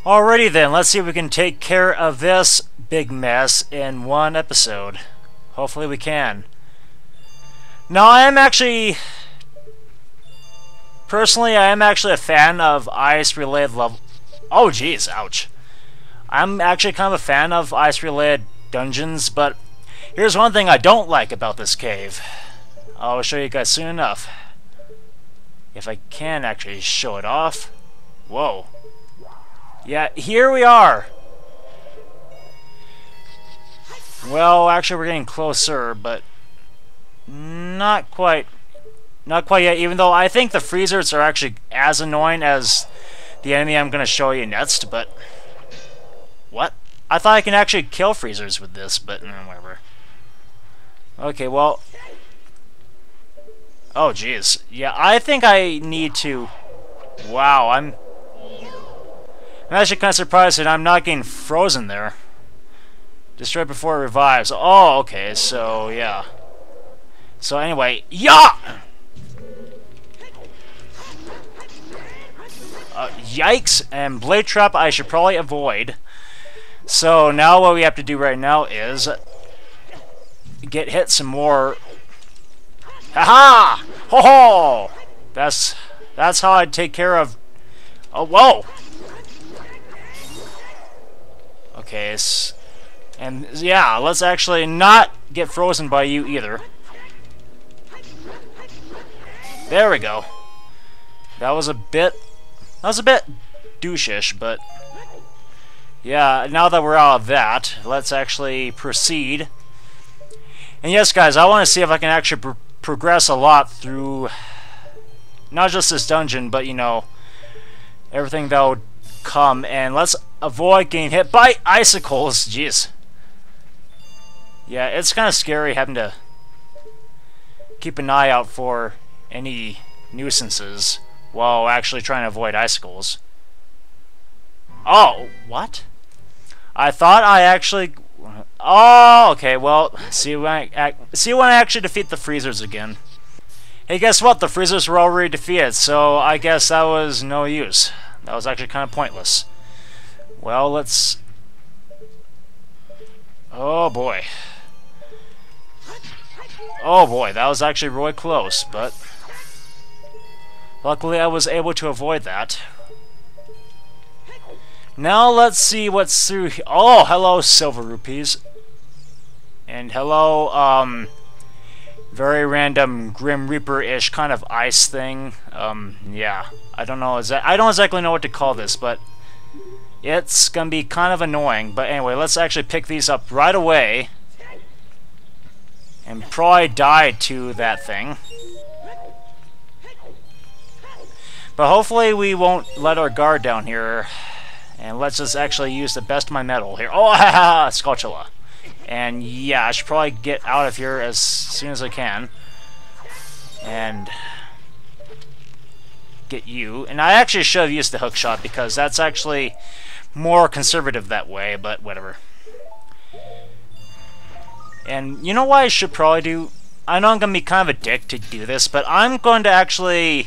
Alrighty then, let's see if we can take care of this big mess in one episode. Hopefully we can. Now, personally, I am actually a fan of ice-related level. Oh, jeez, ouch. I'm actually kind of a fan of ice-related dungeons, but here's one thing I don't like about this cave. I'll show you guys soon enough. If I can actually show it off. Whoa. Yeah, here we are. Well, actually we're getting closer, but not quite yet, even though I think the freezers are actually as annoying as the enemy I'm going to show you next, but what? I thought I can actually kill freezers with this, but whatever. Okay, well, oh jeez. Yeah, I think I need to, wow, I'm actually kind of surprised that I'm not getting frozen there. Just right before it revives. Oh, okay, so yeah. So anyway, yeah! Yikes, and Blade Trap I should probably avoid. So now what we have to do right now is get hit some more. Haha! Ho ho! That's how I take care of. Oh, whoa! Okay, and yeah, let's actually not get frozen by you either. There we go. That was a bit douchish, but yeah, now that we're out of that, let's actually proceed. And yes, guys, I want to see if I can actually progress a lot through not just this dungeon, but, you know, everything that would come. And let's avoid getting hit by icicles. Jeez. Yeah, it's kind of scary having to keep an eye out for any nuisances while actually trying to avoid icicles. Oh, what? I thought I actually... Oh, okay, well, see when I actually defeat the freezers again. Hey, guess what? The freezers were already defeated, so I guess that was no use. That was actually kind of pointless. Well, let's... Oh, boy. Oh, boy, that was actually really close, but... Luckily, I was able to avoid that. Now, let's see what's through here. Oh, hello, silver rupees. And hello, very random Grim Reaper-ish kind of ice thing. Yeah. I don't exactly know what to call this, but it's gonna be kind of annoying. But anyway, let's actually pick these up right away. And probably die to that thing. But hopefully we won't let our guard down here. And let's just actually use the best of my metal here. Oh, haha, Skulltula. And yeah, I should probably get out of here as soon as I can. And get you. And I actually should have used the hook shot because that's actually more conservative that way, but whatever. And you know what I should probably do? I know I'm going to be kind of a dick to do this, but I'm going to actually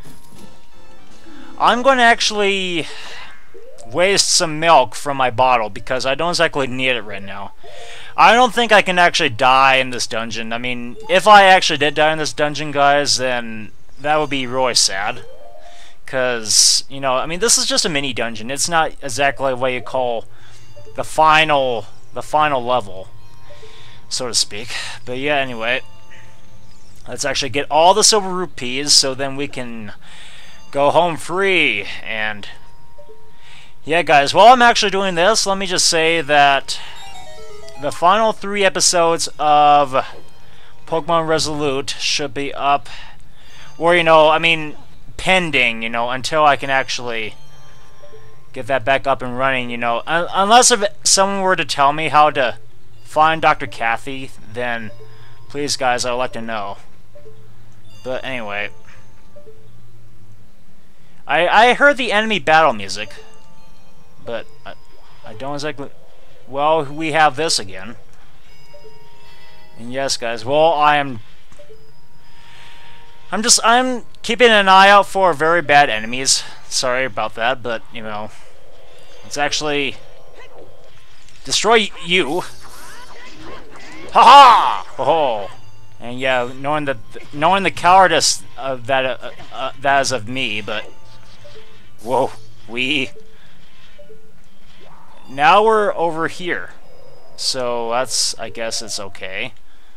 waste some milk from my bottle because I don't exactly need it right now. I don't think I can actually die in this dungeon. I mean, if I actually did die in this dungeon, guys, then that would be really sad. Because, you know, I mean, this is just a mini dungeon. It's not exactly what you call the final level, so to speak. But yeah, anyway, let's actually get all the silver rupees so then we can go home free. And yeah, guys, while I'm actually doing this, let me just say that the final 3 episodes of Pokemon Resolute should be up, or, you know, I mean, pending, you know, until I can actually get that back up and running, you know. Unless if someone were to tell me how to find Dr. Kathy, then please, guys, I'd like to know. But anyway, I heard the enemy battle music, but I don't exactly... Well, we have this again. And yes, guys, well, I'm keeping an eye out for very bad enemies. Sorry about that, but, you know, Let's actually destroy you. Ha ha! Oh, and yeah, knowing the cowardice of that is of me, but whoa, now we're over here, so I guess it's okay.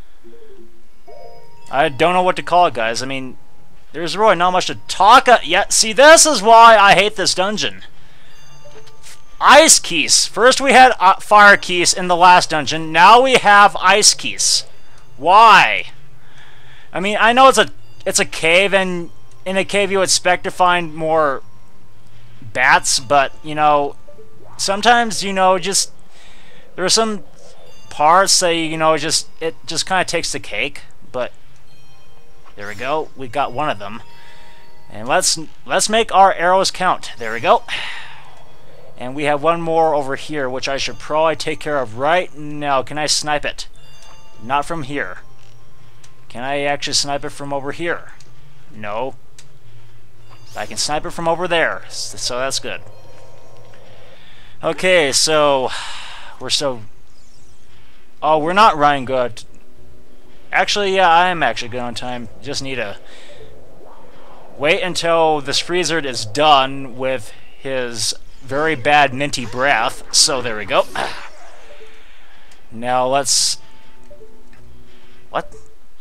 I don't know what to call it, guys. I mean, there's really not much to talk yet. See, this is why I hate this dungeon. Ice keys. First we had fire keys in the last dungeon. Now we have ice keys. Why? I mean, I know it's a cave, and in a cave you would expect to find more bats, but you know, sometimes just there are some parts that it just kind of takes the cake. But there we go. We got one of them, and let's make our arrows count. There we go. And we have one more over here, which I should probably take care of right now. Can I snipe it? Not from here. Can I actually snipe it from over here? No. I can snipe it from over there, so that's good. Okay, so oh, we're not running good. Actually, yeah, I am actually good on time. Just need to wait until this freezer is done with his very bad minty breath. So there we go. Now let's... What?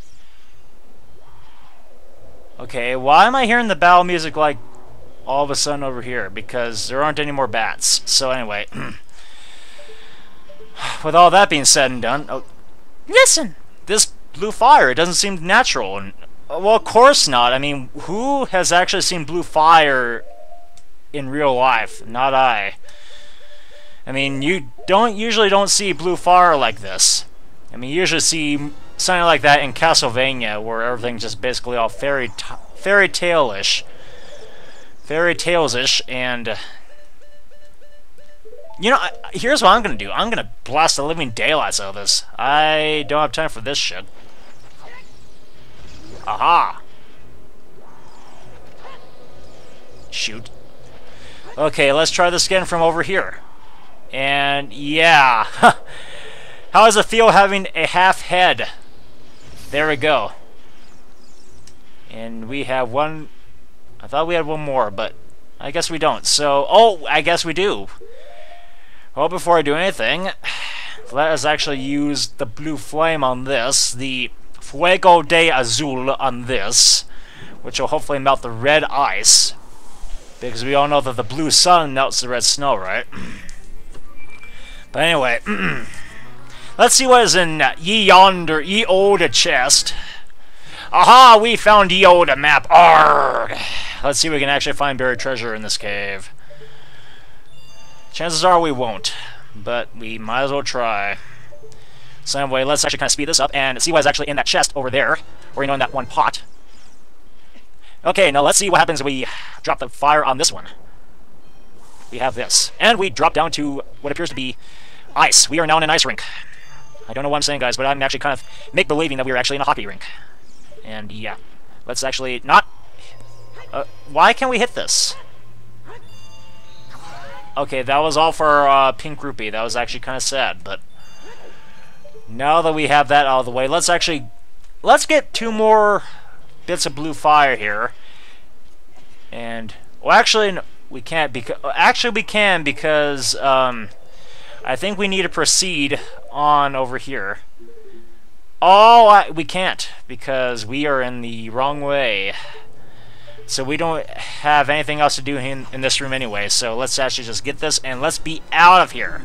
Okay, why am I hearing the battle music like all of a sudden over here? Because there aren't any more bats. So anyway, with all that being said and done, oh, listen! This blue fire, it doesn't seem natural. And well, of course not. I mean, who has actually seen blue fire in real life? Not I. I mean, you usually don't see blue fire like this. I mean, you usually see something like that in Castlevania, where everything's just basically all fairy tale-ish, and you know, here's what I'm gonna do. I'm gonna blast the living daylights out of this. I don't have time for this shit. Aha! Shoot. Okay, let's try this again from over here. And yeah. How does it feel having a half head? There we go. And we have one... I thought we had one more, but I guess we don't. So, oh, I guess we do. Well, before I do anything, let us actually use the blue flame on this, the Fuego de Azul on this, which will hopefully melt the red ice, because we all know that the blue sun melts the red snow, right? But anyway, let's see what is in ye olde chest. Aha, we found ye olde map. Arrgh. Let's see if we can actually find buried treasure in this cave. Chances are we won't, but we might as well try. So anyway, let's actually kind of speed this up and see what is actually in that chest over there, or in that one pot. Okay, now let's see what happens if we drop the fire on this one. We have this, and we drop down to what appears to be ice. We are now in an ice rink. I don't know what I'm saying, guys, but I'm actually kind of make-believing that we are actually in a hockey rink. And yeah, let's actually not... why can't we hit this? Okay, that was all for Pink Rupee. That was actually kind of sad, but... now that we have that out of the way, let's get 2 more bits of blue fire here. And... well, actually, no, we can't, because... actually, we can, because, I think we need to proceed on over here. Oh, we can't, because we are in the wrong way. So we don't have anything else to do in this room anyway, so let's actually just get this, and let's be out of here.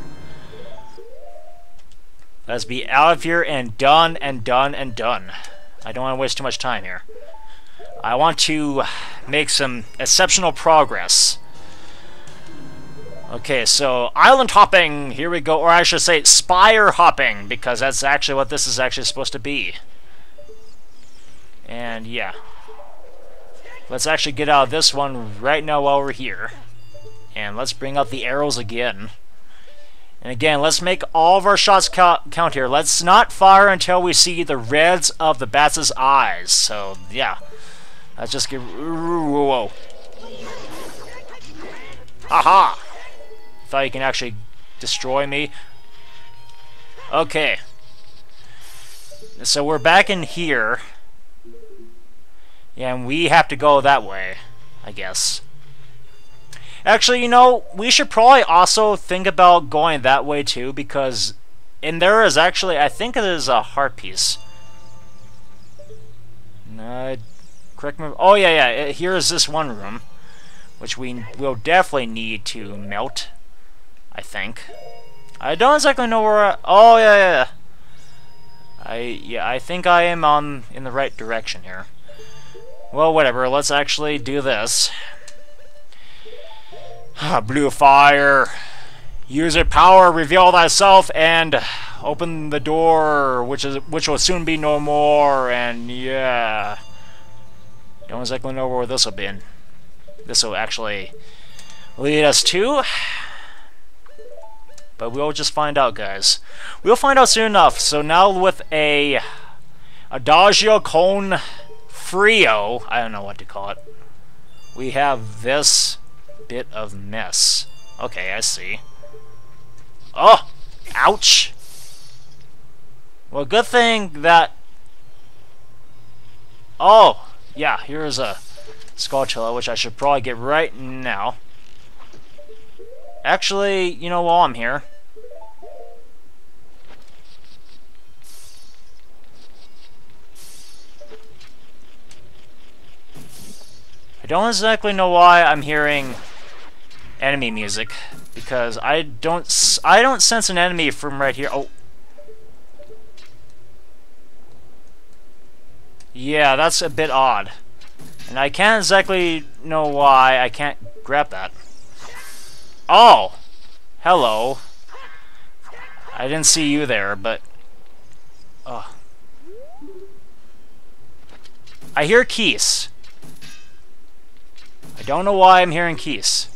Let's be out of here and done and done and done. I don't want to waste too much time here. I want to make some exceptional progress. Okay, so island hopping, here we go, or I should say spire hopping, because that's actually what this is actually supposed to be. And yeah. Let's actually get out of this one right now while we're here. And let's bring out the arrows again. And again, let's make all of our shots count here. Let's not fire until we see the reds of the bats' eyes. So, yeah. Let's just get... whoa. Aha! thought you can actually destroy me. Okay. So we're back in here. Yeah, and we have to go that way, I guess. Actually, you know, we should probably also think about going that way too, because in there is actually, I think it is a heart piece. Correct me. Oh yeah. Here is this one room, which we will definitely need to melt. I think. I don't exactly know where. Oh yeah. I think I am in the right direction here. Well, whatever. Let's actually do this. Blue fire. Use your power. Reveal thyself and open the door, which will soon be no more. And yeah, don't exactly know where this will be. This will actually lead us to. But we'll just find out, guys. We'll find out soon enough. So now with a Adagio con Frio, I don't know what to call it, we have this bit of mess. Okay, I see. Oh! Ouch! Well, good thing that... Oh! Yeah, here's a Skulltula, which I should probably get right now. Actually, you know, while I'm here, I don't exactly know why I'm hearing enemy music, because I don't sense an enemy from right here. Oh. Yeah, that's a bit odd. And I can't exactly know why I can't grab that. Oh! Hello. I didn't see you there, but... Oh. I hear Keese. I don't know why I'm hearing Keese.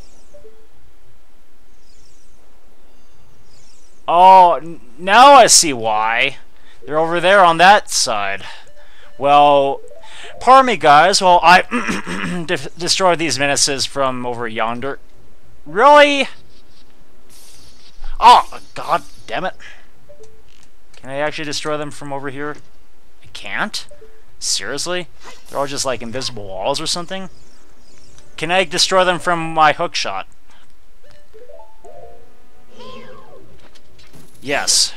Oh, now I see why. They're over there on that side. Well, pardon me, guys, while I destroy these menaces from over yonder. Really? Oh, god damn it. Can I actually destroy them from over here? I can't? Seriously? They're all just like invisible walls or something? Can I destroy them from my hook shot? Yes.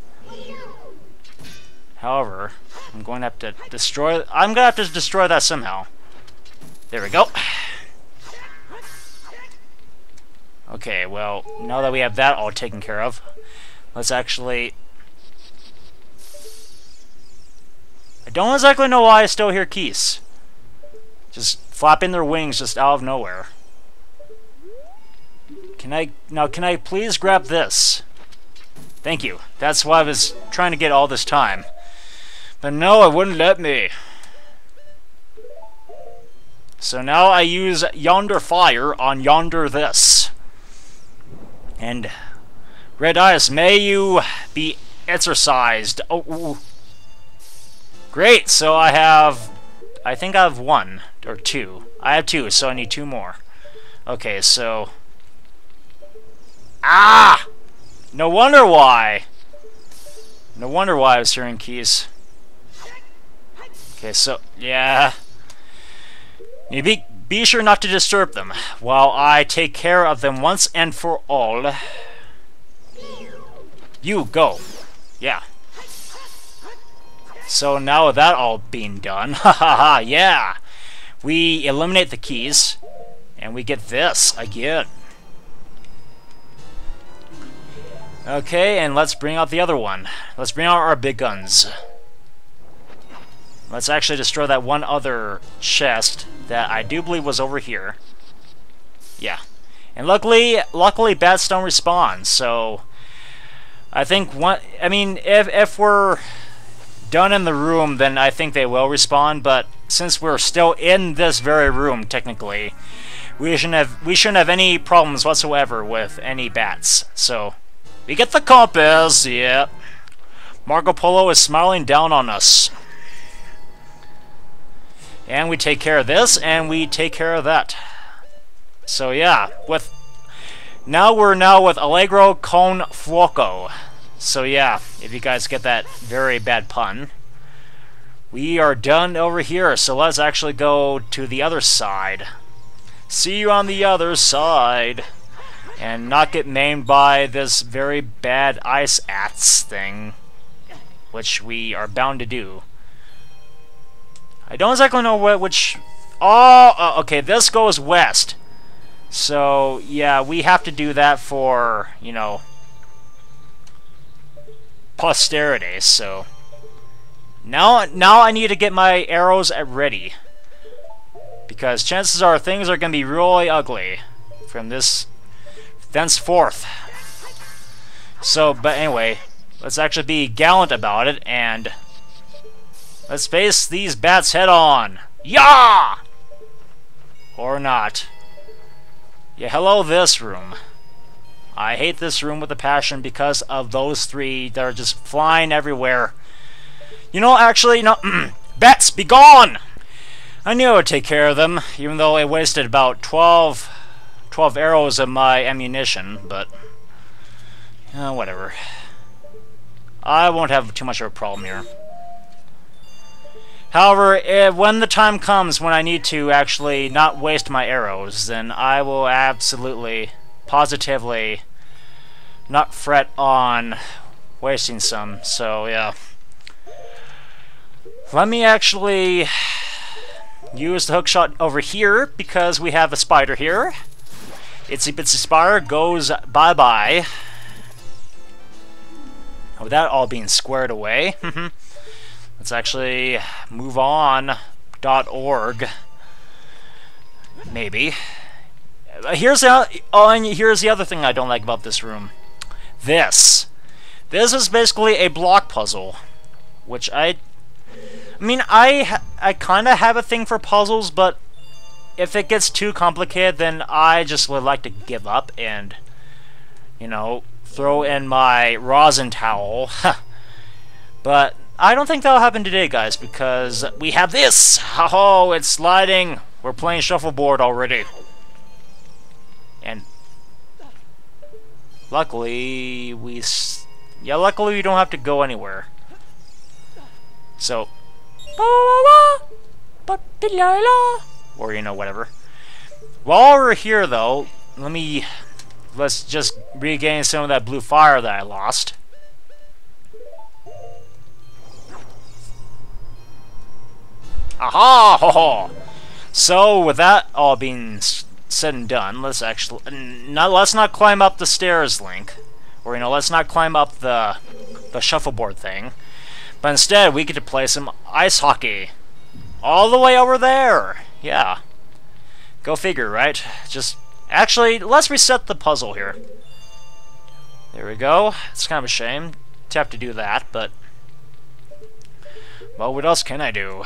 However, I'm going to have to destroy that somehow. There we go. Okay, well, now that we have that all taken care of, let's actually... I don't exactly know why I still hear Keese. Just flapping their wings just out of nowhere. Can I please grab this? Thank you. That's what I was trying to get all this time. But no, it wouldn't let me. So now I use yonder fire on yonder this. And Red Eyes, may you be exorcised. Oh, ooh. Great. So I think I have one or two. I have two, so I need two more. Okay, so no wonder why. No wonder why I was hearing Keese. Okay, so yeah. You be sure not to disturb them while I take care of them once and for all. You go. Yeah. So now with that all being done, haha, yeah. We eliminate the keys and we get this again. Okay, and let's bring out the other one. Let's bring out our big guns. Let's actually destroy that one other chest that I do believe was over here. Yeah. And luckily bats don't respawn, so I think if we're done in the room, then I think they will respawn, but since we're still in this very room, technically, we shouldn't have any problems whatsoever with any bats. So we get the compass, yeah. Marco Polo is smiling down on us. And we take care of this, and we take care of that. So yeah, with Now we're with Allegro con Fuoco. So yeah, if you guys get that very bad pun. We are done over here, so let's actually go to the other side. See you on the other side. And not get maimed by this very bad ice ats thing. Which we are bound to do. I don't exactly know which... Oh, okay, this goes west. So, yeah, we have to do that for, you know, posterity, so... Now I need to get my arrows ready. Because chances are things are going to be really ugly from this thenceforth. So, but anyway, let's actually be gallant about it and let's face these bats head on. Yeah! Or not. Yeah, hello this room. I hate this room with a passion because of those three that are just flying everywhere. You know, actually, no, bats, be gone! I knew I would take care of them, even though I wasted about 12 arrows of my ammunition, but whatever. I won't have too much of a problem here. However, when the time comes when I need to actually not waste my arrows, then I will absolutely, positively not fret on wasting some, so yeah. Let me actually use the hookshot over here because we have a spider here. Itsy Bitsy Spider goes bye-bye. With that all being squared away, let's actually move on. .org. Maybe. Here's the other thing I don't like about this room. This is basically a block puzzle, which I mean, I kind of have a thing for puzzles, but if it gets too complicated, then I just would like to give up and, you know, throw in my rosin towel. But I don't think that'll happen today, guys, because we have this! Oh, it's sliding! We're playing shuffleboard already. And luckily, we don't have to go anywhere. So, or, you know, whatever. While we're here, though, let's just regain some of that blue fire that I lost. Aha! Ho ho! So, with that all being said and done, let's not climb up the stairs, Link. Or, you know, let's not climb up the shuffleboard thing. But instead, we get to play some ice hockey. All the way over there! Yeah. Go figure, right? Actually, let's reset the puzzle here. There we go. It's kind of a shame to have to do that, but... well, what else can I do?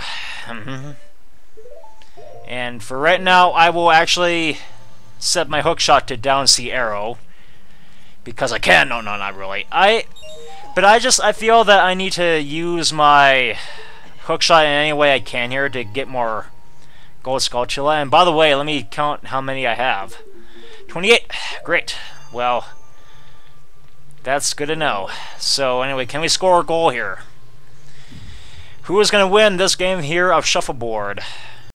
And for right now, I will actually set my hookshot to down C arrow. Because I can. No, not really. But I feel that I need to use my hookshot in any way I can here to get more gold Skulltula. And by the way, let me count how many I have. 28. Great. Well, that's good to know. So anyway, can we score a goal here? Who is going to win this game here of shuffleboard?